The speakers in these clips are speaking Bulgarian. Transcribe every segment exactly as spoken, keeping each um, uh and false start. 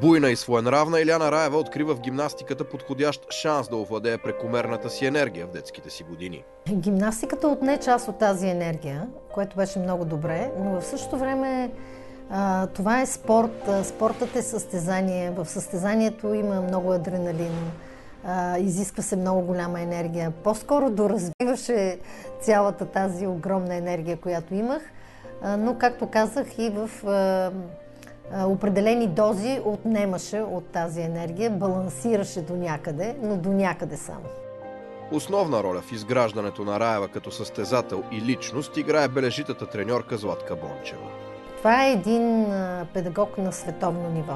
Буйна и своенравна, Илияна Раева открива в гимнастиката подходящ шанс да овладее прекомерната си енергия в детските си години. Гимнастиката отне част от тази енергия, което беше много добре, но в същото време а, това е спорт. Спортът е състезание. В състезанието има много адреналин, а, изисква се много голяма енергия. По-скоро доразвиваше цялата тази огромна енергия, която имах, а, но както казах и в а, определени дози отнемаше от тази енергия, балансираше до някъде, но до някъде само. Основна роля в изграждането на Раева като състезател и личност играе бележитата треньорка Златка Бончева. Това е един педагог на световно ниво.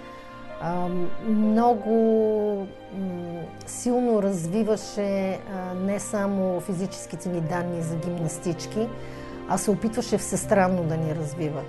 Много силно развиваше не само физическите ни данни за гимнастички, а се опитваше всестранно да ни развива.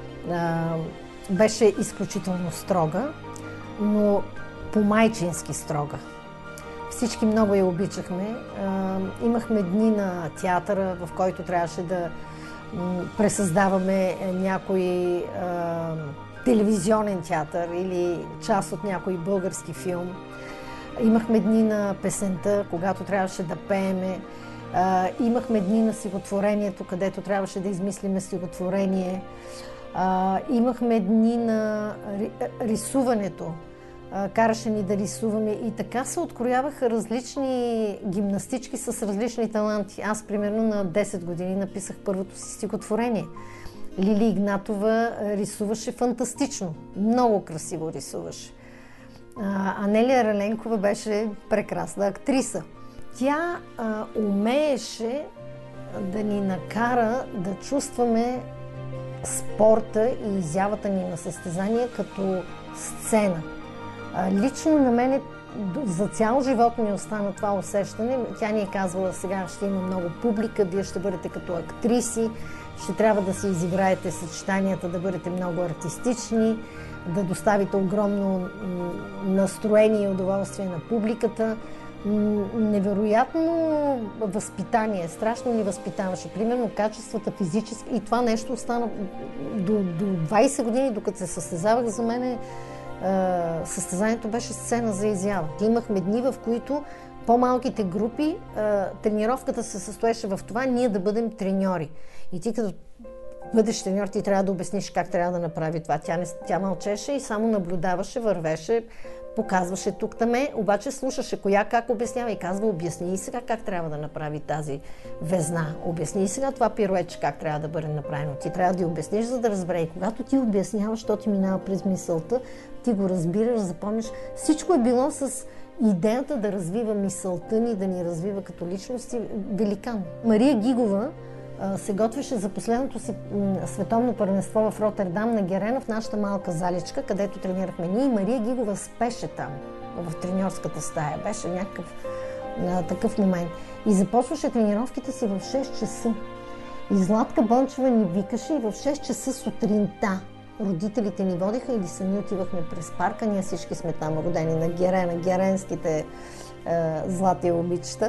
Беше изключително строга, но по-майчински строга. Всички много я обичахме. Имахме дни на театъра, в който трябваше да пресъздаваме някой телевизионен театър или част от някой български филм. Имахме дни на песента, когато трябваше да пееме. Имахме дни на стихотворението, където трябваше да измислиме стихотворение. Uh, имахме дни на рисуването, uh, караше ни да рисуваме и така се открояваха различни гимнастички с различни таланти. Аз, примерно, на десет години написах първото си стихотворение. Лили Игнатова рисуваше фантастично, много красиво рисуваше. Uh, Анелия Раленкова беше прекрасна актриса. Тя uh, умееше да ни накара да чувстваме спорта и изявата ни на състезание като сцена. Лично на мен за цял живот ми остана това усещане. Тя ни е казвала: сега ще има много публика, вие ще бъдете като актриси, ще трябва да си изиграете съчетанията, да бъдете много артистични, да доставите огромно настроение и удоволствие на публиката. Невероятно възпитание, страшно ни възпитаваше. Примерно качествата физически, и това нещо остана до, до двайсет години, докато се състезавах. За мен състезанието беше сцена за изява. Имахме дни, в които по-малките групи, тренировката се състоеше в това ние да бъдем треньори. И ти като бъдеш треньор, ти трябва да обясниш как трябва да направи това. Тя, не, тя мълчеше и само наблюдаваше, вървеше, показваше тук-таме, обаче слушаше коя как обяснява и казва: обясни и сега как трябва да направи тази везна, обясни и сега това пируетче как трябва да бъде направено. Ти трябва да я обясниш, за да разбере. И когато ти обясняваш, що ти минава през мисълта, ти го разбираш, запомниш. Всичко е било с идеята да развива мисълта ни, да ни развива като личности. Великан. Мария Гигова се готвеше за последното си световно първенство в Ротердам на Герена, в нашата малка заличка, където тренирахме ние. Мария Гигова спеше там, в треньорската стая. Беше някакъв а, такъв момент. И започваше тренировките си в шест часа. И Златка Бончева ни викаше и в шест часа сутринта родителите ни водиха или сами отивахме през парка. Ние всички сме там родени на Герена, геренските а, злати обичта.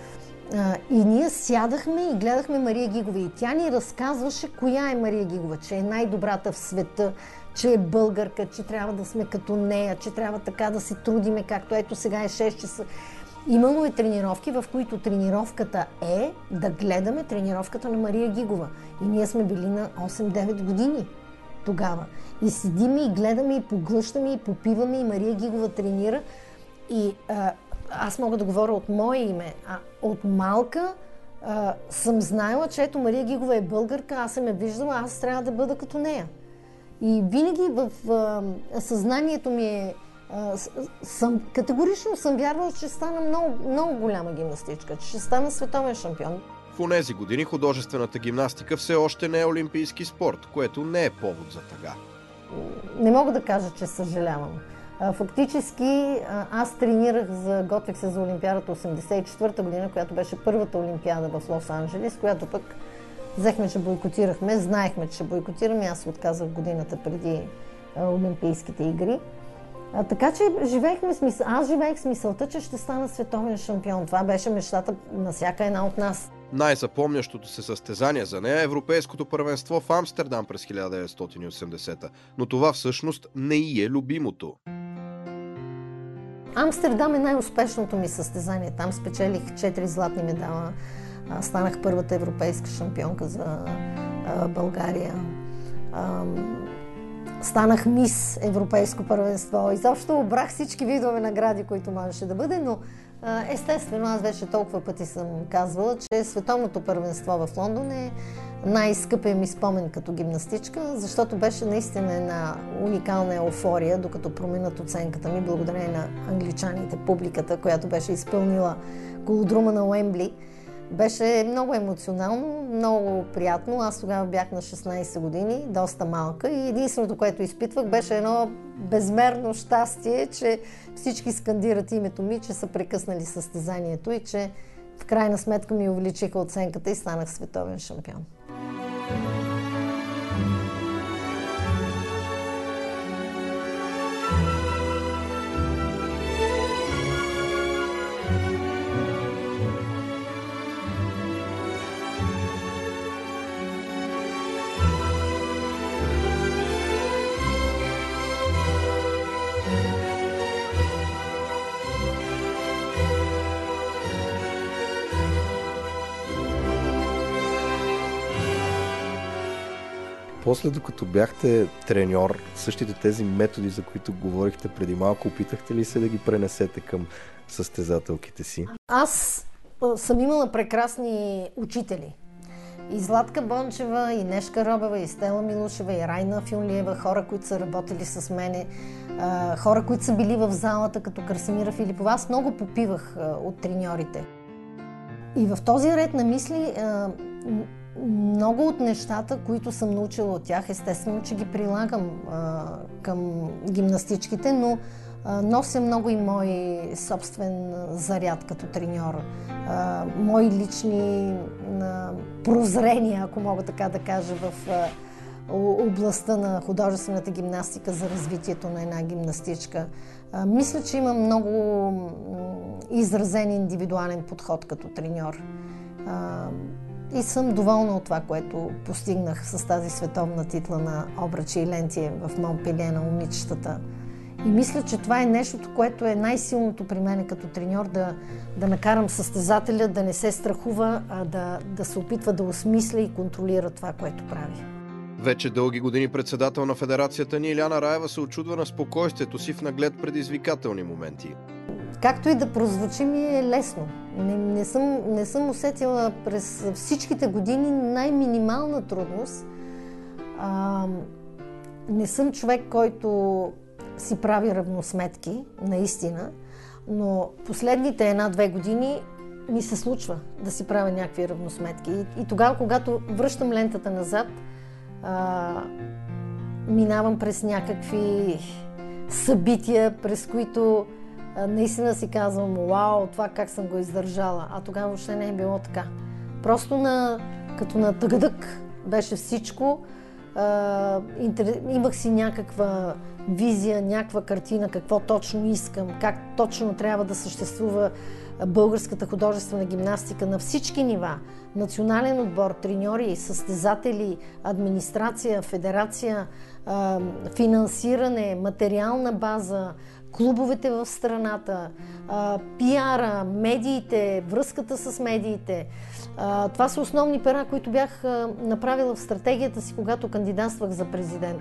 Uh, и ние сядахме и гледахме Мария Гигова и тя ни разказваше коя е Мария Гигова, че е най-добрата в света, че е българка, че трябва да сме като нея, че трябва така да се трудиме, както ето сега е шест часа. Имало е тренировки, в които тренировката е да гледаме тренировката на Мария Гигова. И ние сме били на осем-девет години тогава. И седиме и гледаме и поглъщаме и попиваме и Мария Гигова тренира. И uh, аз мога да говоря от мое име. А от малка а, съм знаела, че ето Мария Гигова е българка, аз съм я виждала, аз трябва да бъда като нея. И винаги в а, съзнанието ми е, а, съм, категорично съм вярвала, че ще стана много, много голяма гимнастичка, че ще стана световен шампион. В онези години художествената гимнастика все още не е олимпийски спорт, което не е повод за тъга. Не мога да кажа, че съжалявам. Фактически аз тренирах, за, готвих се за Олимпиадата осемдесет и четвърта година, която беше първата Олимпиада в Лос-Анджелес, която пък взехме, че бойкотирахме, знаехме, че ще бойкотираме, аз се отказах годината преди Олимпийските игри. А, така че живеехме с мисъл, аз живеех с мисълта, че ще стана световен шампион. Това беше мечтата на всяка една от нас. Най-запомнящото се състезание за нея е Европейското първенство в Амстердам през хиляда деветстотин и осемдесета, но това всъщност не й е любимото. Амстердам е най-успешното ми състезание. Там спечелих четири златни медала. Станах първата европейска шампионка за България. Станах мис Европейско първенство. Изобщо обрах всички видове награди, които можеше да бъде, но естествено, аз вече толкова пъти съм казвала, че световното първенство в Лондон е най-скъпия ми спомен като гимнастичка, защото беше наистина една уникална еуфория, докато променят оценката ми, благодарение на англичаните, публиката, която беше изпълнила колодрума на Уембли. Беше много емоционално, много приятно. Аз тогава бях на шестнайсет години, доста малка, и единственото, което изпитвах, беше едно безмерно щастие, че всички скандират името ми, че са прекъснали състезанието и че в крайна сметка ми увеличиха оценката и станах световен шампион. После, докато бяхте треньор, същите тези методи, за които говорихте преди малко, опитахте ли се да ги пренесете към състезателките си? Аз съм имала прекрасни учители. И Златка Бончева, и Нешка Робева, и Стела Милушева, и Райна Фюнлиева, хора, които са работили с мене, хора, които са били в залата, като Красимира Филипова. Аз много попивах от треньорите. И в този ред на мисли, много от нещата, които съм научила от тях, естествено, че ги прилагам а, към гимнастичките, но а, нося много и мой собствен заряд като треньор. А, мои лични а, прозрения, ако мога така да кажа, в а, областта на художествената гимнастика за развитието на една гимнастичка. А, мисля, че имам много изразен индивидуален подход като треньор. А, И съм доволна от това, което постигнах с тази световна титла на Обръчи и Лентие в Монпелие на момичетата. И мисля, че това е нещото, което е най-силното при мен като треньор, да, да накарам състезателя да не се страхува, а да, да се опитва да осмисля и контролира това, което прави. Вече дълги години председател на федерацията ни Илияна Раева се очудва на спокойствието си в наглед предизвикателни моменти. Както и да прозвучи, ми е лесно. Не, не, съм, не съм усетила през всичките години най-минимална трудност. А, не съм човек, който си прави равносметки, наистина, но последните една-две години ми се случва да си правя някакви равносметки. И, и тогава, когато връщам лентата назад, а, минавам през някакви събития, през които наистина си казвам, вау, това как съм го издържала. А тогава въобще не е било така. Просто на, като на тъгъдък беше всичко. А, интер... Имах си някаква визия, някаква картина, какво точно искам, как точно трябва да съществува българската художествена гимнастика на всички нива. Национален отбор, треньори, състезатели, администрация, федерация, а, финансиране, материална база, клубовете в страната, пиара, медиите, връзката с медиите. Това са основни пера, които бях направила в стратегията си, когато кандидатствах за президент.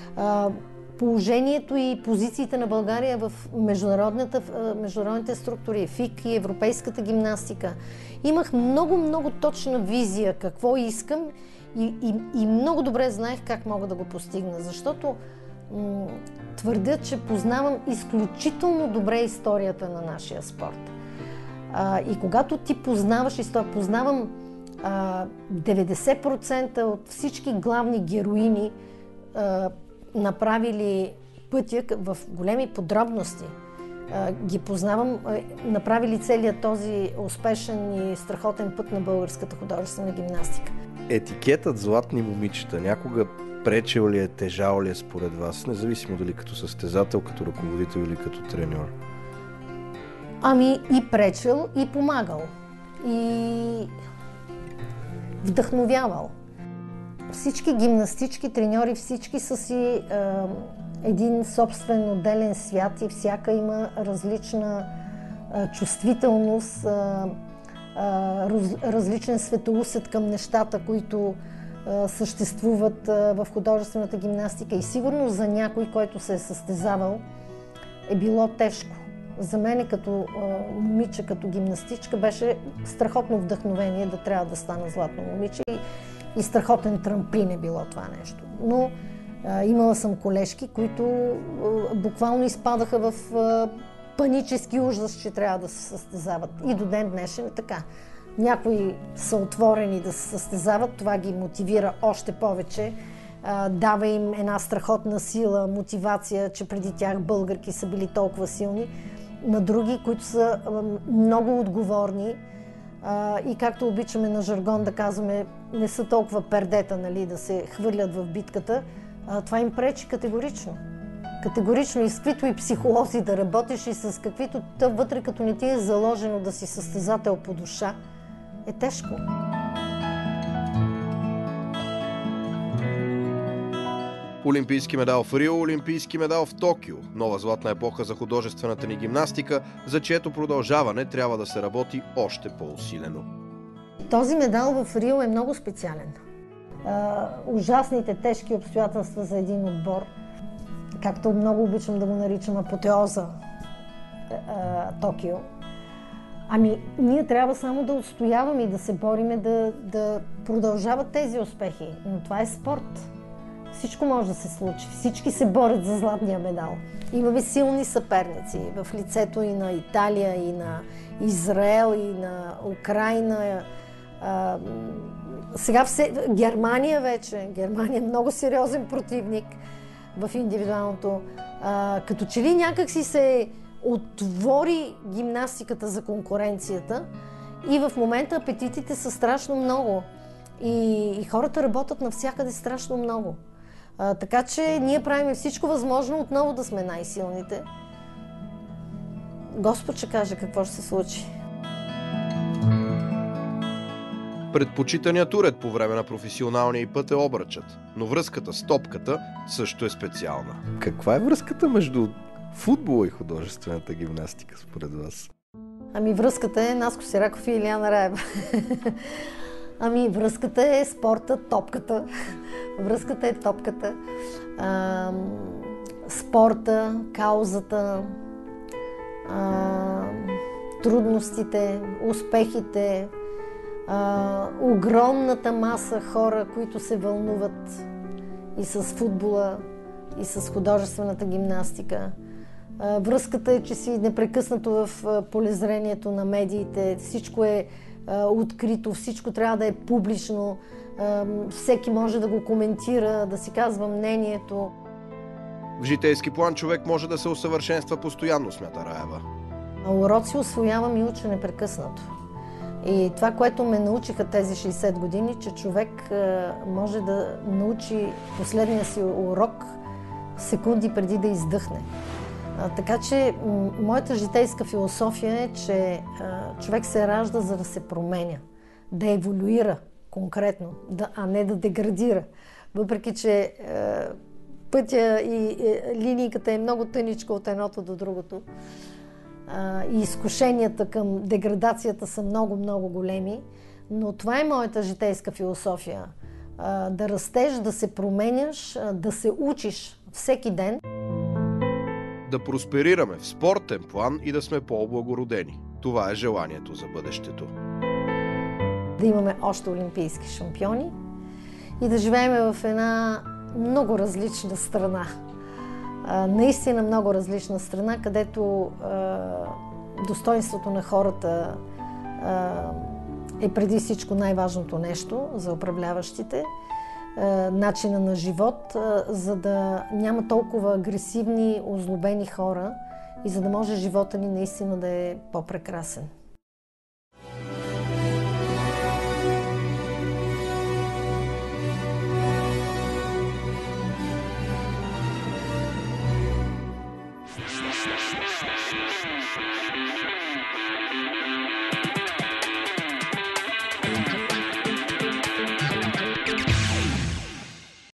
Положението и позициите на България в международните структури, ФИК и европейската гимнастика. Имах много-много точна визия какво искам и, и, и много добре знаех как мога да го постигна, защото твърдя, че познавам изключително добре историята на нашия спорт. А, и когато ти познаваш история, познавам а, деветдесет процента от всички главни героини, а, направили пътя в големи подробности. А, ги познавам, а, направили целият този успешен и страхотен път на българската художествена гимнастика. Етикетът златни момичета някога пречел ли е, тежал ли е според вас, независимо дали като състезател, като ръководител или като треньор? Ами и пречел, и помагал. И вдъхновявал. Всички гимнастички, треньори, всички са си е, един собствен отделен свят и всяка има различна е, чувствителност, е, е, раз, различен светоусет към нещата, които е, съществуват е, в художествената гимнастика. И сигурно за някой, който се е състезавал, е било тежко. За мен като е, момиче, като гимнастичка, беше страхотно вдъхновение да трябва да стана златно момиче. И, И страхотен трамплин е било това нещо. Но а, имала съм колежки, които а, буквално изпадаха в а, панически ужас, че трябва да се състезават. И до ден днешен е така. Някои са отворени да се състезават, това ги мотивира още повече. А, дава им една страхотна сила, мотивация, че преди тях българки са били толкова силни. На други, които са а, много отговорни, Uh, и както обичаме на жаргон да казваме, не са толкова пердета, нали, да се хвърлят в битката, uh, това им пречи категорично. Категорично и с каквито и психолози да работиш и с каквито вътре, като не ти е заложено да си състезател по душа, е тежко. Олимпийски медал в Рио, олимпийски медал в Токио. Нова златна епоха за художествената ни гимнастика, за чието продължаване трябва да се работи още по-усилено. Този медал в Рио е много специален. А, ужасните, тежки обстоятелства за един отбор, както много обичам да го наричам апотеоза а, Токио. Ами, ние трябва само да отстояваме и да се бориме да, да продължават тези успехи. Но това е спорт. Всичко може да се случи. Всички се борят за златния медал. Имаме силни съперници в лицето и на Италия, и на Израел, и на Украйна. А, сега все... Германия вече. Германия е много сериозен противник в индивидуалното. А, като че ли някак си се отвори гимнастиката за конкуренцията и в момента апетитите са страшно много. И, и хората работят навсякъде страшно много. А, така че ние правим всичко възможно отново да сме най-силните. Господ ще каже какво ще се случи. Предпочитаният уред по време на професионалния и път е обръчът, но връзката с топката също е специална. Каква е връзката между футбола и художествената гимнастика според вас? Ами връзката е Наско Сираков и Илияна Раева. Ами връзката е спорта, топката. Връзката е топката. А, спорта, каузата, а, трудностите, успехите, а, огромната маса хора, които се вълнуват и с футбола, и с художествената гимнастика. А, връзката е, че си непрекъснато в полезрението на медиите. Всичко е открито, всичко трябва да е публично, всеки може да го коментира, да си казва мнението. В житейски план човек може да се усъвършенства постоянно, смята Раева. Уроци усвоявам и уча непрекъснато. И това, което ме научиха тези шейсет години, че човек може да научи последния си урок секунди преди да издъхне. А, така че моята житейска философия е, че а, човек се ражда, за да се променя, да еволюира конкретно, да, а не да деградира. Въпреки че а, пътя и, и линийката е много тъничка от едното до другото а, и изкушенията към деградацията са много-много големи, но това е моята житейска философия. А, да растеш, да се променяш, а, да се учиш всеки ден. Да просперираме в спортен план и да сме по-облагородени. Това е желанието за бъдещето. Да имаме още олимпийски шампиони и да живеем в една много различна страна. А, наистина много различна страна, където а, достоинството на хората а, е преди всичко най-важното нещо за управляващите. Начина на живот, за да няма толкова агресивни, озлобени хора и за да може живота ни наистина да е по-прекрасен.